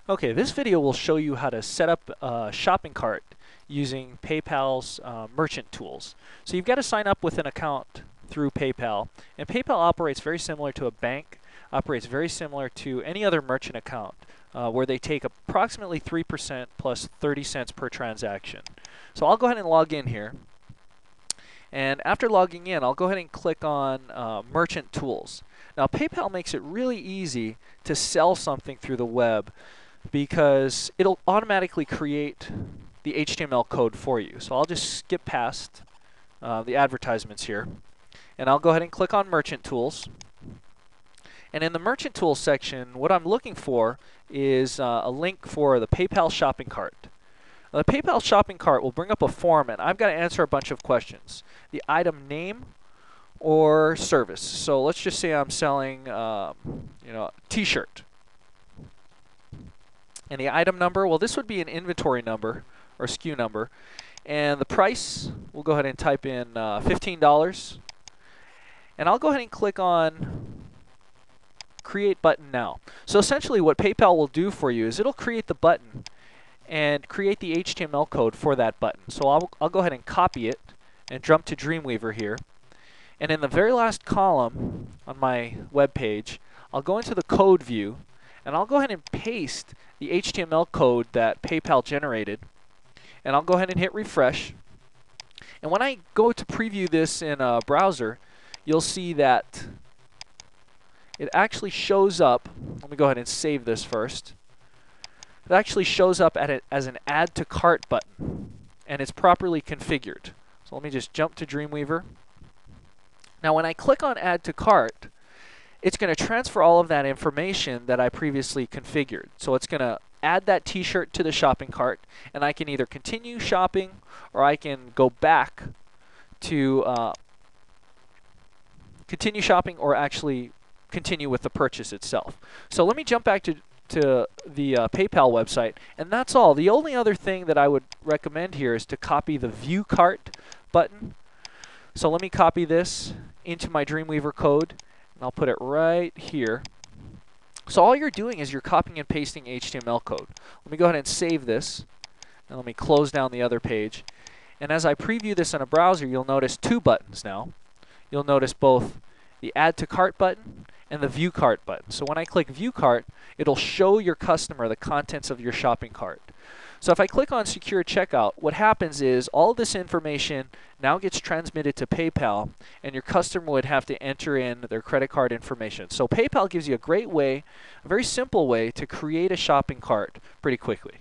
Okay, this video will show you how to set up a shopping cart using PayPal's merchant tools. So you've got to sign up with an account through PayPal, and PayPal operates very similar to a bank, operates very similar to any other merchant account, where they take approximately 3% plus 30 cents per transaction. So I'll go ahead and log in here. And after logging in, I'll go ahead and click on Merchant Tools. Now, PayPal makes it really easy to sell something through the web because it'll automatically create the HTML code for you. So I'll just skip past the advertisements here, and I'll go ahead and click on Merchant Tools. And in the Merchant Tools section, what I'm looking for is a link for the PayPal shopping cart. The PayPal shopping cart will bring up a form, and I've got to answer a bunch of questions. The item name or service. So let's just say I'm selling a t-shirt. And the item number, well, this would be an inventory number or SKU number. And the price, we'll go ahead and type in $15. And I'll go ahead and click on Create Button Now. So essentially what PayPal will do for you is it'll create the button and create the HTML code for that button. So I'll go ahead and copy it and jump to Dreamweaver here. And in the very last column on my web page, I'll go into the code view, and I'll go ahead and paste the HTML code that PayPal generated. And I'll go ahead and hit refresh. And when I go to preview this in a browser, you'll see that it actually shows up. Let me go ahead and save this first. It actually shows up as an Add to Cart button, and it's properly configured. So let me just jump to Dreamweaver. Now when I click on Add to Cart, it's going to transfer all of that information that I previously configured. So it's going to add that t-shirt to the shopping cart, and I can either continue shopping or I can go back to continue shopping or actually continue with the purchase itself. So let me jump back to the PayPal website, and that's all. The only other thing that I would recommend here is to copy the View Cart button. So let me copy this into my Dreamweaver code, and I'll put it right here. So all you're doing is you're copying and pasting HTML code. Let me go ahead and save this, and let me close down the other page. And as I preview this in a browser, you'll notice two buttons now. You'll notice both the Add to Cart button and the View Cart button. So when I click View Cart, it'll show your customer the contents of your shopping cart. So if I click on Secure Checkout, what happens is all this information now gets transmitted to PayPal, and your customer would have to enter in their credit card information. So PayPal gives you a great way, a very simple way to create a shopping cart pretty quickly.